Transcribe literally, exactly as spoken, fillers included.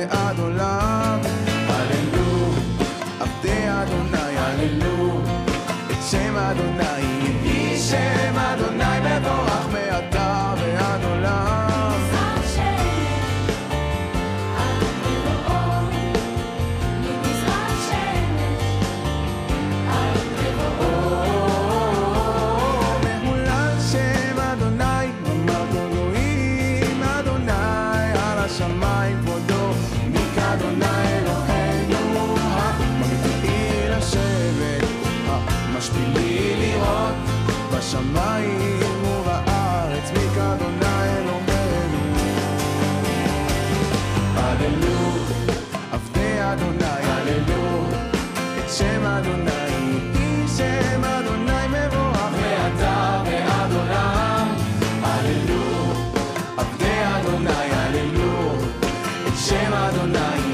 ועד עולם. הללו, עבדי אדוני, הללו את שם אדוני, יהי שם אדוני מבורך מעתה ועד עולם. משפילי לראות בשמיים ובארץ מקדוני אלוהינו. הללו, עבדי אדוני, הללו את שם אדוני, יהי שם אדוני מבורך מעתה ועד עולם. הללו, עבדי אדוני, הללו את שם אדוני,